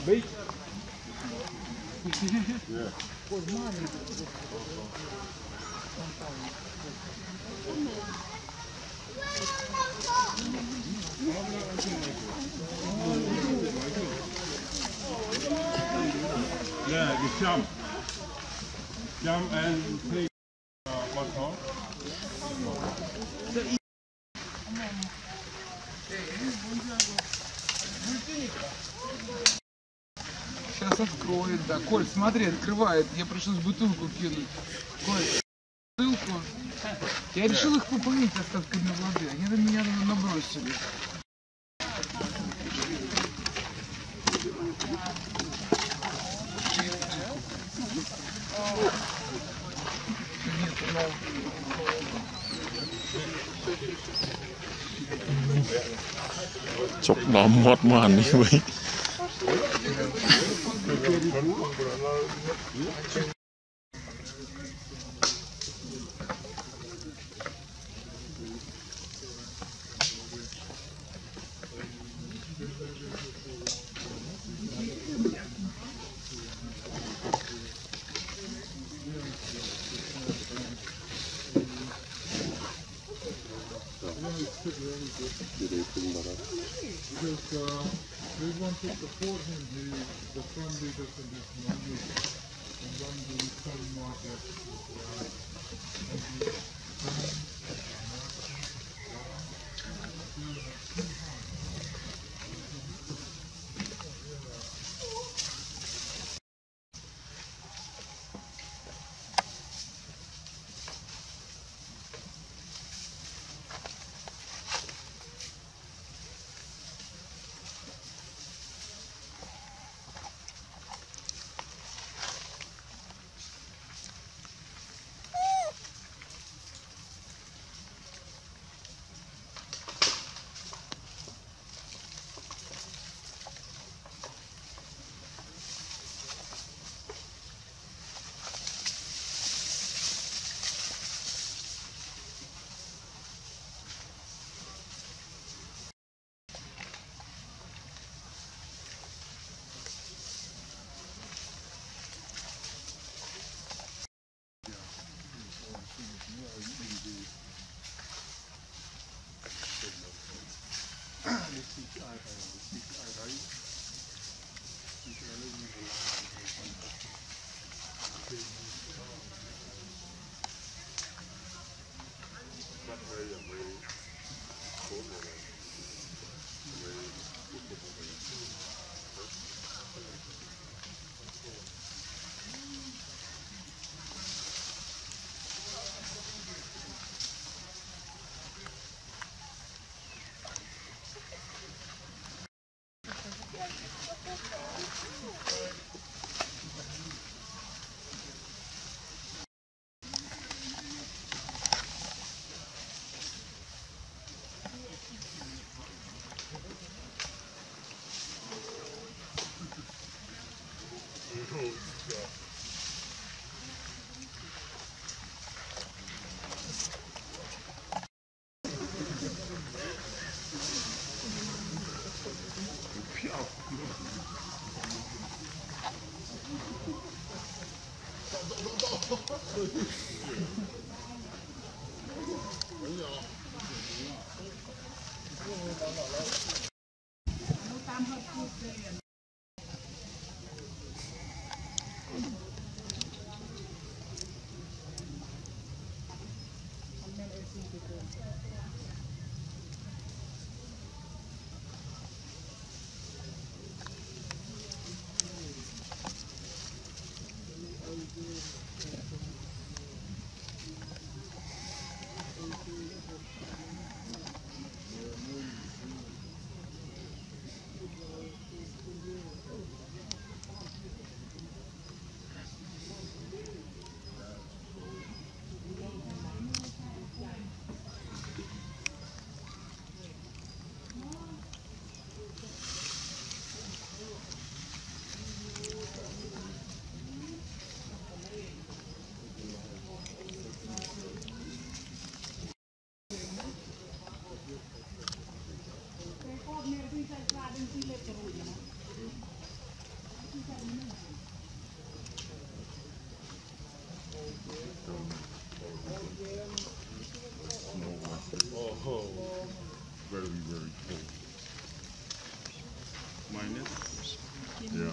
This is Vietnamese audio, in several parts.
Beach? Yeah, you jump. Jump and take one horse. Сейчас откроет, да. Коль, смотри, открывает. Я пришлось бутылку кинуть. Коль, бутылку. Я решил их попоить остатками воды. Они на меня набросили. Chọc nó mót màn đi với. Because we want to support him, the front leaders in this movement, and run the return market.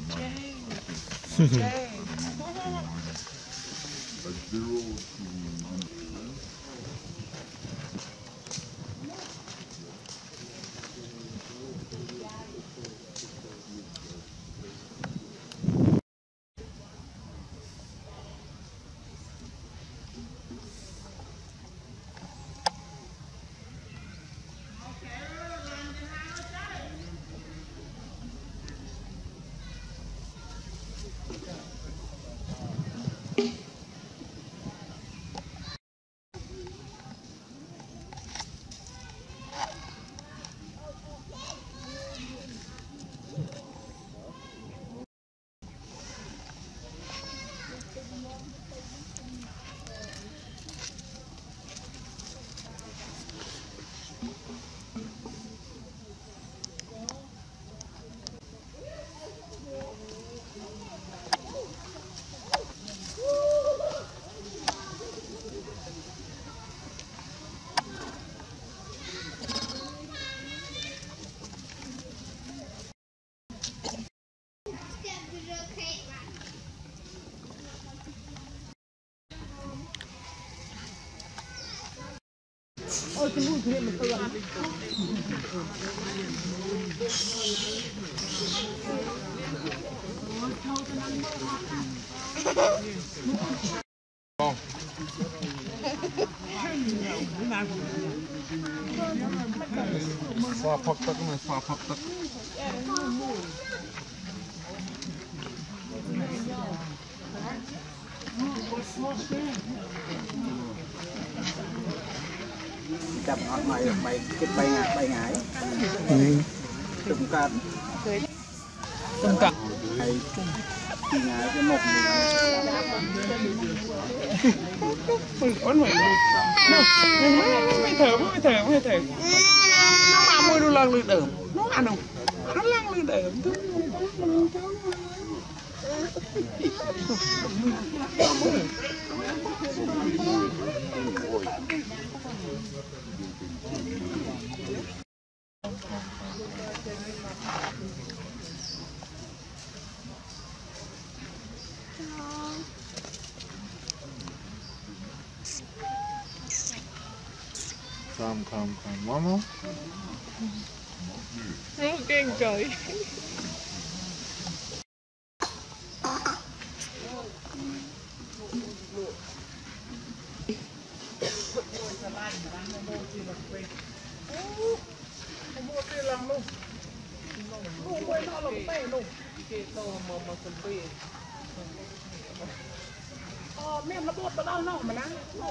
Xoa phập tắc này, xoa phập tắc. Chậm ngọt mày mày cái bay ngải trùng cạn hay ngải cái một ổn vậy mới thở nó mà môi đu lần lưỡi đờm nó ăn không nó lăng lưỡi đờm Come, mama. Nó kinh trời. Mẹ nó bột vào đâu nó mà nó.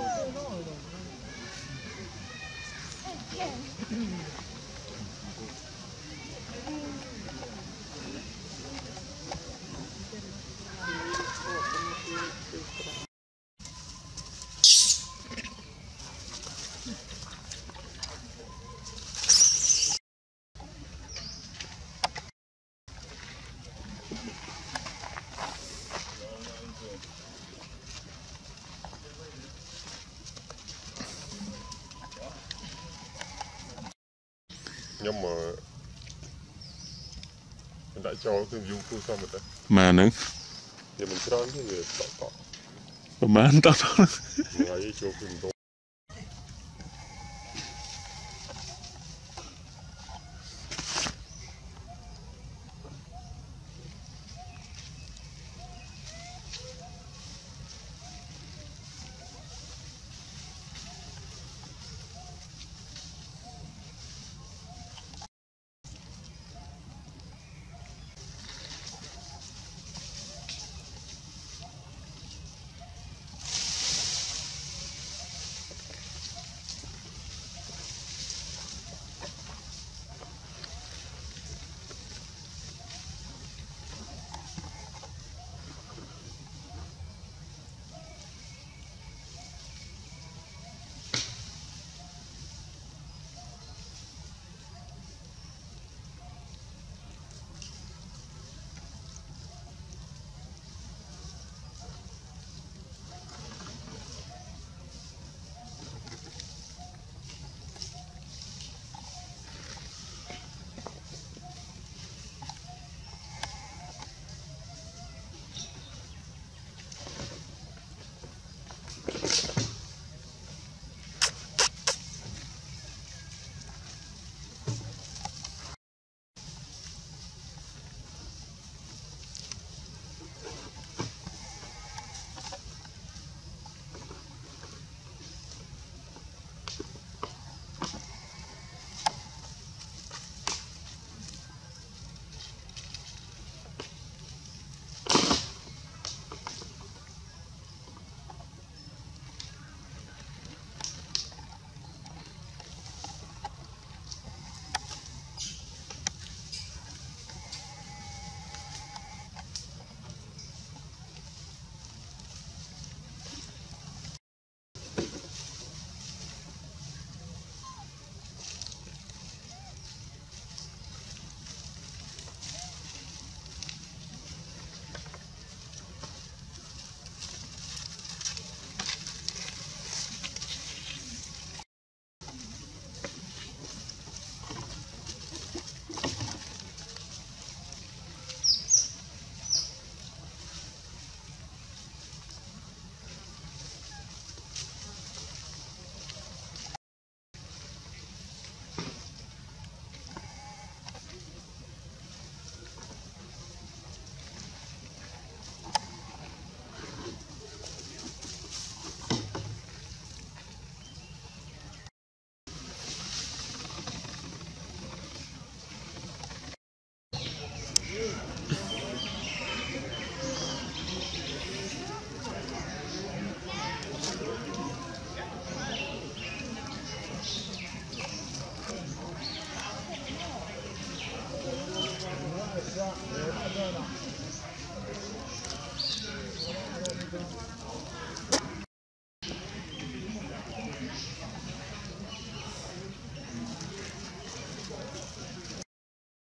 Nhưng mà mình đã cho cái view phương sao mà ta มานึง giờ mình tròn thì tọt ประมาณตอน ngày cho phương to